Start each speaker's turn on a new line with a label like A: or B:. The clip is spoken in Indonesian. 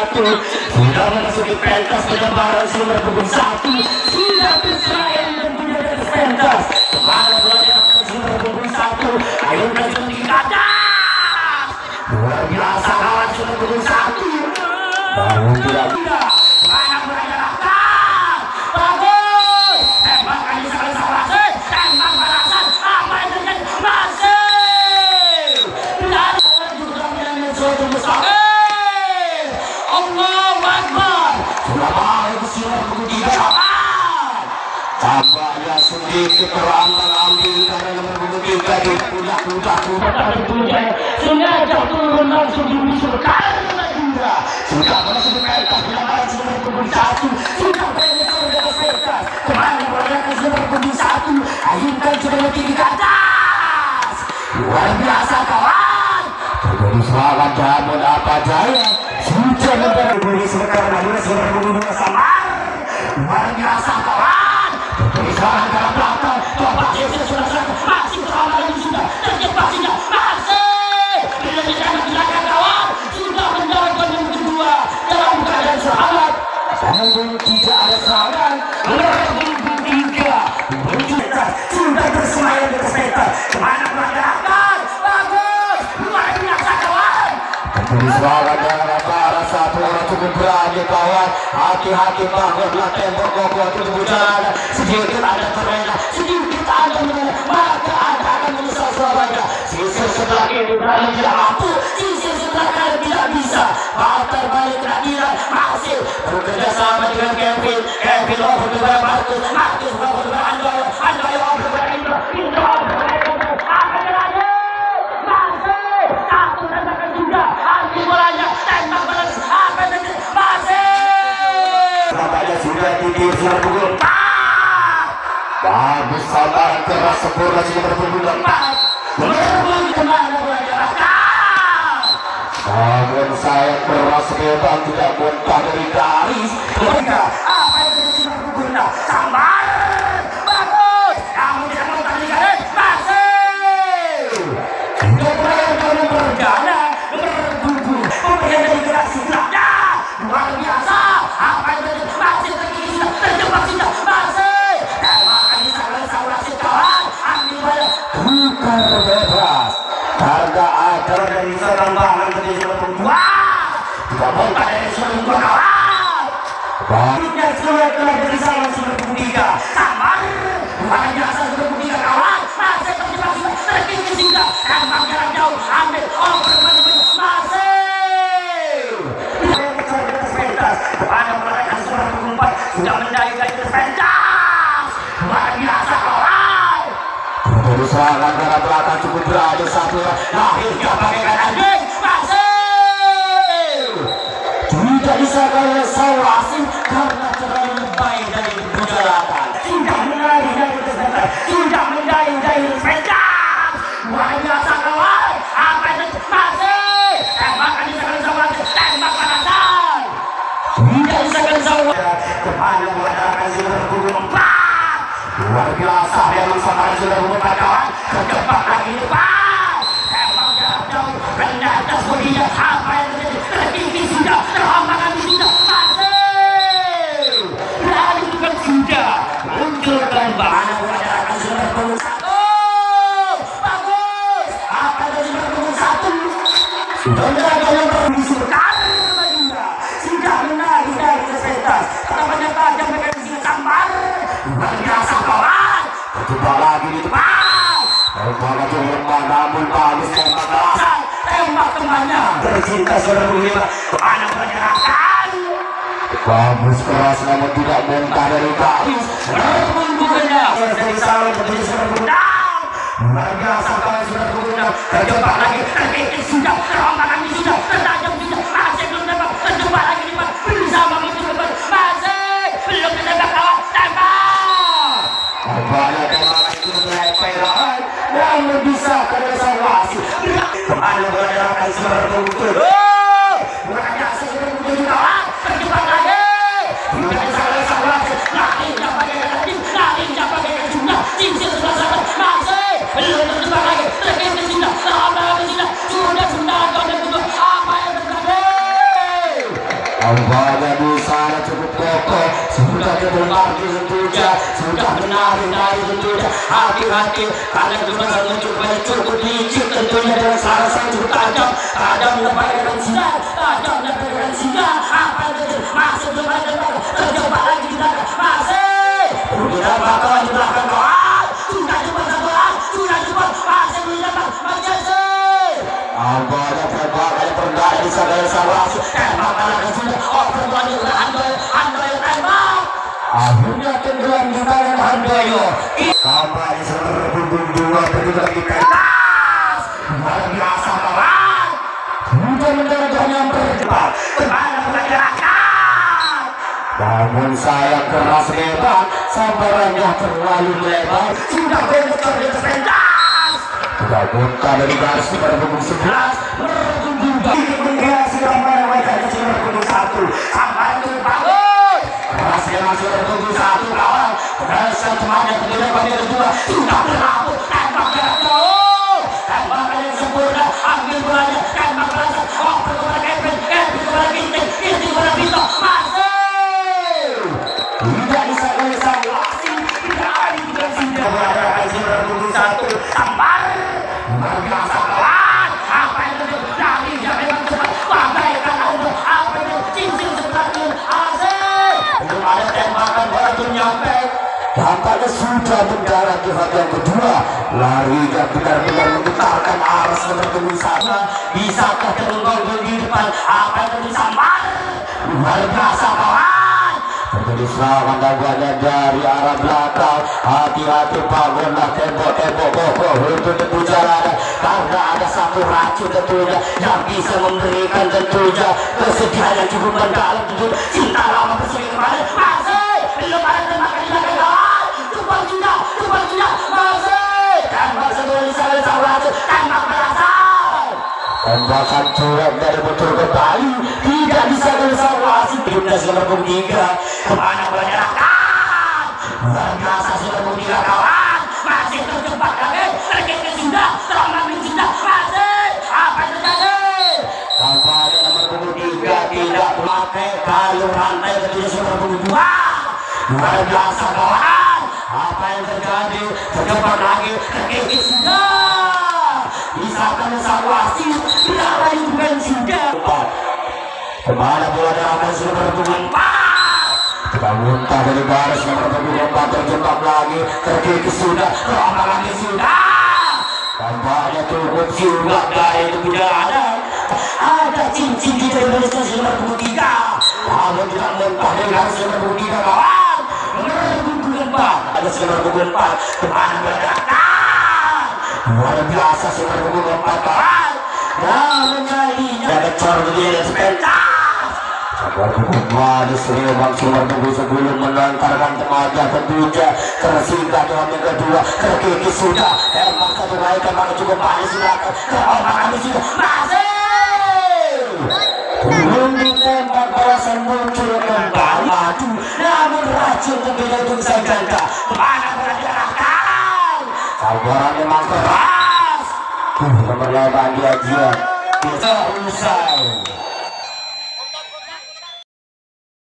A: satu. Sudah memasuki pentas penyebaran sumber pukul 1. Sudah berseraya dan punya atas pentas. Kemana berada atas sumber pukul 1. Ayo lanjut tinggi ke atas. Luar biasa kawan sumber pukul 1. Bangun tidak bisa. Mana berada atas. Bagus. Tembak kali sekali Sawarasi. Tembak balasan. Apa yang terjadi? Masih. Tidak juga menangis suatu besar. Allahu Akbar. Sudah baik sumber pukul 3. Tampaknya sedikit terambil karena nomor punggung 3 di puncak tentunya sengaja turun langsung di busur karena juga sudah masuk ke pentas penyebaran sumber punggung 1. Sudah berada di atas pentas. Kembali berada sumber punggung 1. Ayunkan sudah tinggi ke atas. Luar biasa kawan. Terjadi serangan namun apa daya. Sudah memberi sebentar Madura sumber punggung 2 samar. Luar biasa kawan. Sekarang dalam belakang Topak Yesus sudah serang. Masih terlalu lagi sudah terjebak sudah. Masih belum dijaga kawan. Sudah mendaratkan yang kedua dalam keadaan selamat. Namun tidak ada serangan. Nomor 3 menuju pentas. Sudah bersemayam di atas pentas. Kemana pergerakan? Bagus. Luar biasa kawan. Terjadi serangan dalam antara satu orang cukup berani kawan. Hati-hati bangunlah tembok kokoh itu berjalan. Sedikit ada terlena, sedikit ada menolak, maka Anda akan menyesal selamanya. Sisi sebelah ini berani tidak mampu, sisi sebelah kanan tidak bisa. Batar balik kehadiran masih bekerja sama dengan Kevin over kepada Marcus over kepada Andoyo over kepada Indro over kepada Indro. Apa terjadi? Masih satu tembakan juga, anti bolanya, tembak balas. Apa terjadi? Masih. Nampaknya sudah tidur sudah pukul 4. Bagus sabaran keras sempurna sudah berpukul 4. Berbunyi kemana berjalan. Namun saya keras bebas tidak muntah dari garis. Apa yang terjadi sudah berpukul 6. Sambar. Bagus. Kamu tidak muntah dari garis. Masih. Sudah berada dalam bergana. Berbunyi. Pemberian dari gerak sebelahnya. Luar biasa. Apa yang terjadi? Masih terkini sudah terjebak sudah. Masih. Bukan bebas karena ada dari serangan terjadi berubah. Tidak muntah dari sumber kawan. Baliknya sudah telah dari salah sumber 3. Samar. Luar biasa sumber 3 kawan. Masih terjebak sudah terkini sudah. Tembak jarak jauh. Ambil over masih. Tidak di atas pentas. Kepada mereka sumber 4 sudah mendayung dari atas pentas. Luar biasa kawan. Terus serangan darah belakang cukup berani satu. Lahirnya bagaikan anjing. Masih. Tidak disangka oleh Sawarasi karena terlalu lebay dari perjalanan. Sudah menari dari kesehatan. Sudah menari dari pentas. Luar biasa kawan. Apa itu? Masih. Tembakan disangka Sawarasi. Tembak balasan. Tidak disangka Sawarasi. Kepada mengadakan sumber punggung 4. Luar biasa memang Sawarasi sudah memutar kawan. Terjebak lagi Pak. Tembak jarak jauh. Benda atas bodinya. Apa yang terjadi? Tertinggi sudah. Terhambat lagi sudah. Masih. Lalu juga sudah muncul tembak. Mana mengadakan sumber punggung 1. Bagus. Apa yang terjadi punggung 1? Sudah menjaga yang berbisur. Karena juga sudah menarik dari kesehatan. Tetapannya tajam mereka di sini sambar. Luar biasa kawan. Terjebak lagi di depan. Tembak lagi lemah namun bagus tembak balasan. Tembak temannya. Tercinta sudah berlima. Kemana pergerakan? Bagus keras namun tidak muntah dari garis. Berbunyi-bunyinya. Dari salah terjadi sudah bergundang. Luar biasa kawan sudah bergundang. Terjebak lagi. Terkikis sudah. Terombak lagi sudah. Tertajam sudah. Masih belum tembak. Terjebak lagi di depan. Bersama itu depan. Masih belum ditembak kawan. Tembak. Banyak tembakan itu menyerempet lahan. Namun bisa karena Sawarasi. Kemana berada sumber punggung. Luar biasa sumber punggung kawan. Terjebak lagi. Tidak bisa oleh Sawarasi. Larinya bagaikan anjing. Larinya bagaikan jumlah. Cincin sebelah sana. Masih belum terjebak lagi. Terkini sudah. Terhambat lagi sudah. Sudah kau dan tutup. Apa yang terjadi? Awalnya di sana cukup kokoh, sudah terdengar di sentuja, sudah menari-nari sentuja. Hati-hati, kalian sudah cukup licik tentunya dengan sarasa cukup tajam, tajam lepaskan sinar, tajam lepaskan sinar. Apa itu? Masih terjebak lagi di belakang, masih. Udah bakal di belakang kawan, sudah cepat, masih belum dapat, masih. Awalnya tembak kali perdana di sana sarasa, tembak kali sudah. Akhirnya tenggelam di tangan Handoyo. Kampanye serbundung dua begitu lagi keras. Luar biasa kawan. Sudah mendarat yang berdebat. Kemana pergerakan? Namun sayang keras lebar, sambarannya terlalu lebar. Sudah bocor di atas pentas. Sudah buka dari garis di punggung 11. Merebut menghiasi gambar mereka ke punggung 1. Sampai itu bangun. Masih bertunggu satu kawan. Berhasil temannya kedua pada kedua. Sudah berlaku. Tembak jauh. Tembakan yang sempurna. Ambil bolanya. Tembak berhasil. Oh, kepada Kevin. Kevin kepada Ginting. Ginting kepada Vito. Masih. Tidak disangkali sang wasit. Tidak ada di sini. Masih bertunggu satu. Sambar. Luar biasa kawan. Apa yang terjadi? Lagi jangan memang cepat. Bagaikan auto. Apa itu? Cincin seperti asik. Belum ada tembakan baru nyampe. Tampaknya sudah mendarat di bagian kedua. Larinya benar-benar menggetarkan arus bertemu sana. Bisakah terungkol di depan? Apa yang terjadi? Sambar. Luar biasa kawan. Terjadi serangan dagangan dari arah belakang. Hati-hati bangunlah tembok-tembok kokoh untuk tentu jalanan. Karena ada satu racun tentunya yang bisa memberikan tentunya kesedihan yang cukup mendalam tentunya. Cinta lama bersih kembali. Masih belum ada tembakan di belakang kawan. Tumpang sudah masih. Tembak sebelum disana sang racun. Tembak berasal. Tembakan curang dari betul kembali. Tidak bisa bersama wasit. 13 nomor 3. Kemana bola nyerahkan? Luar biasa sudah mengira kawan. Masih terjebak lagi. Terkekeh sudah. Terombang sudah. Masih. Apa yang terjadi? Kampanye nomor 3 tidak memakai kalung rantai ketika nomor 2. Luar biasa kawan. Apa yang terjadi? Terjebak lagi. Terkekeh sudah. Misalkan sang wasit. Tidak lagi bukan sudah. Kemana bola nyerahkan sudah berhubungan 4. Kita muntah dari baris nomor 24 terjebak lagi. Terkikis sudah. Terombang lagi sudah. Tampaknya cukup juga dari itu tidak ada. Ada cincin di dalam garis nomor 23. Namun tidak muntah dari garis nomor 23 kawan. Merebut 24. Ada nomor 24. Kemana bergerakkan? Luar biasa nomor 24 kawan. Namun kalinya ada cor di atas pentas. Kembali Sriwang cuma tunggu sebelum melontarkan tenaga tentunya tersingkat dengan yang kedua. Terkikis sudah. Emang satu baik emang cukup paling silakan. Terombang sudah masih. Belum ditembak kawasan muncul kembali. Aduh, namun racun terbeda untuk bisa ganda. Kemana bola diarahkan? Sabaran memang keras. Nomor 8 diajian. Bisa usai.